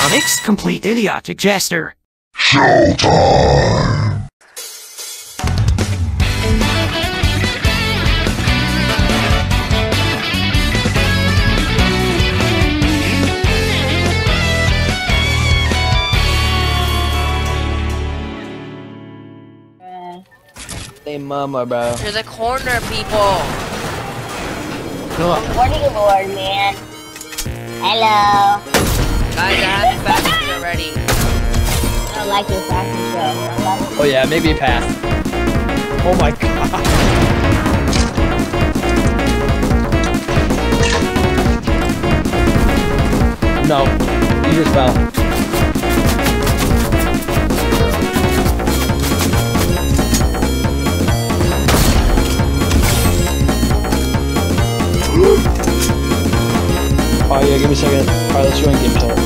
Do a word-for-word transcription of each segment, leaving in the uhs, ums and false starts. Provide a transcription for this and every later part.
Next, complete idiotic jester. Showtime! Hey mama, bro. There's a corner, people. Cool. What are you bored, man? Hello. Guys, I have the fastest already. I don't like your fashion show. Like Oh yeah, maybe a pass. Oh my god. No, you just fell. Oh yeah, give me a second. Alright, let's join game start.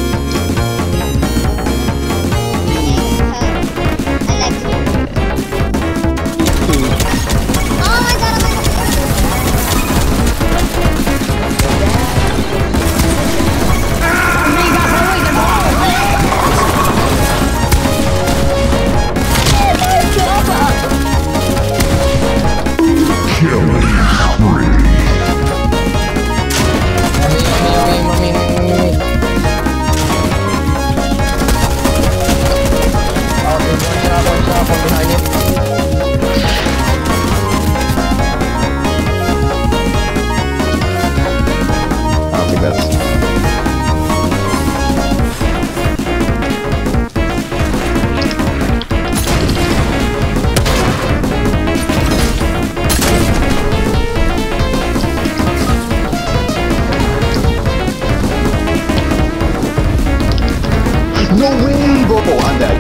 No way, Bobo, I'm dead.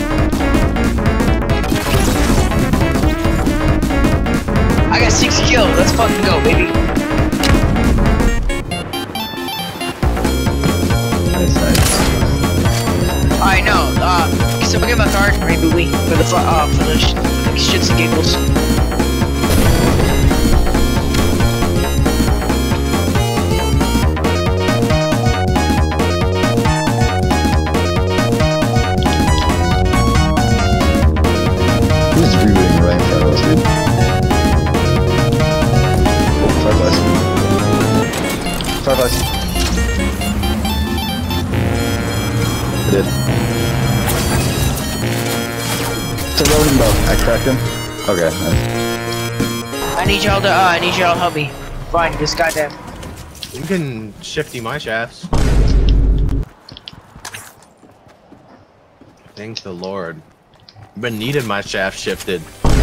I got six kills. Let's fucking go, baby. Nice, nice. I know. Uh, can someone get my card? Maybe we for the fu- uh for the sh shits and giggles. Who's rebooting right in front of us, dude? Oh, Fireflies. Fireflies. I did. It's a loading bow. I cracked him. Okay, nice. I need y'all to. Uh, I need y'all to help me find this goddamn. You can shifty my shafts. Thank the Lord. I've been needing my shaft shifted.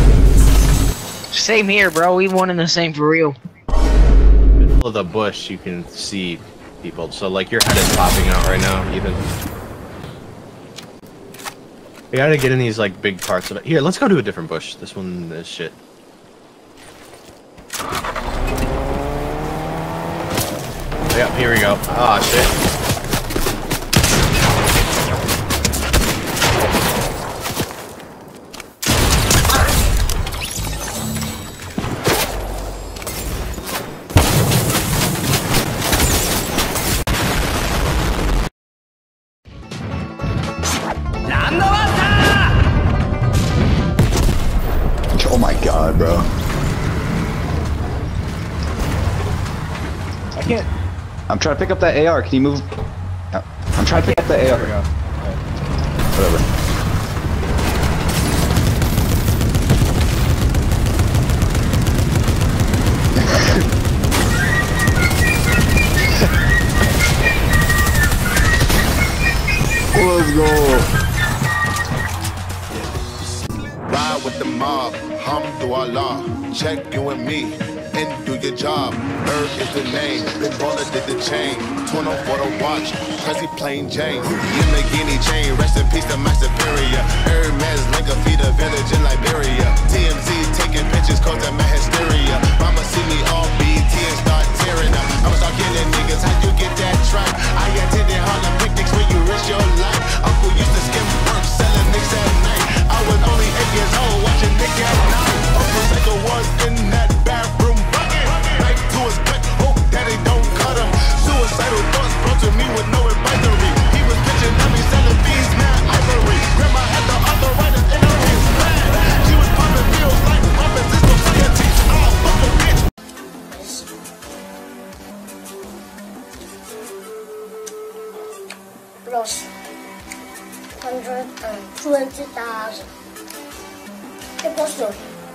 Same here, bro. We one in the same for real. Middle of the bush, you can see people. So like your head is popping out right now, even. You gotta get in these like big parts of it. Here, let's go to a different bush. This one is shit. Yeah, here we go. Ah, shit. Oh my god, bro. I can't. I'm trying to pick up that A R. Can you move? I'm trying to pick up that A R. There we go. Whatever. Let's go. Ride with the mob, hamdulillah. Check you and me, and do your job. Ferg is the name, Big Baller did the chain. twenty for the watch, cause he plain Jane. Lamborghini chain, rest in peace to my superior. Hermes link a feed a village in Liberia. T M Z taking pictures cause I'm a hysteria. Mama see me all B T and start tearing up. I'ma start killing niggas, how you get that track? I attended Harlem picnics when you risk your life. Uncle used to skim work, selling nicks at night. I was only eight years old, watching Nick at night. Uncle Psycho was in that bathroom bucket. Knife to his gut, hope daddy don't cut him. Suicidal thoughts brought to me with no advisory. He was pitching at me gross. Hundred and twenty thousand. ¿Qué pasó?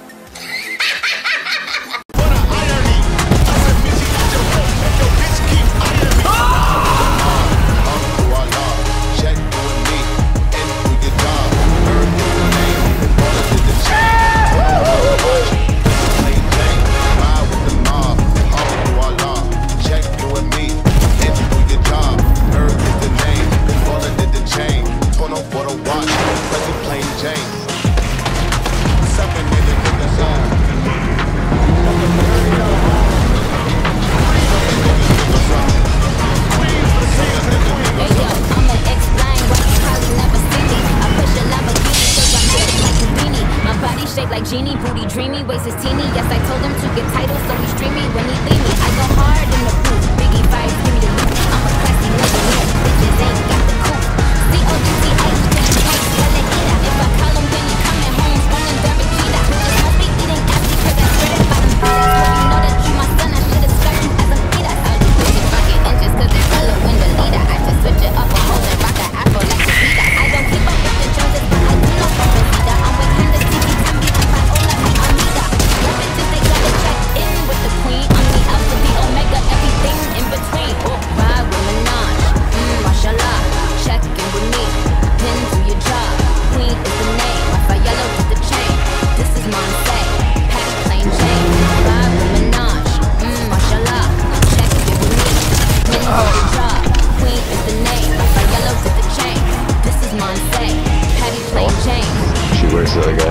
Like genie, booty dreamy, waist is teeny. Yes, I told him to get titles, so he's dreamy. When he leave me, I go hard in the booth. Biggie vibes, give me the loot. I'm a classy millionaire, bitches ain't got the coupe. C O D C H, bitch, can't spell it either. If I call him, then he coming home, running Derek Jeter. Just must be eating ass because I spread it by them feeders. Hope you know that you my son, I should've stuck you as a feeder. I'll do push it fucking inches cause it's fellow in the leader. I just switch it up a hole and rock an afro like a leader. I don't keep up with the Joneses, but I do know from the leader. I'm with Candace, T V, Tammy, I'm by Ola and Armida. Your bitches, they gotta check in with the queen. I'm the alpha, the omega, everything in between. Ride with Minaj, mmm, mashallah. Check in with me, pin to your job. Queen is the name, Rafaela with the chain. This is Monse, Patty plain Jane. Ride with Minaj, mmm, mashallah. Check in with me, pin to your job. Queen is the name, Rafaela with the chain. This is Monse, Patty plain Jane. She wears it like that.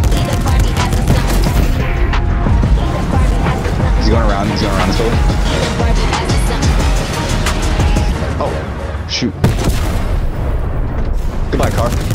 He's going around, he's going around this way. Oh, shoot. Goodbye, car.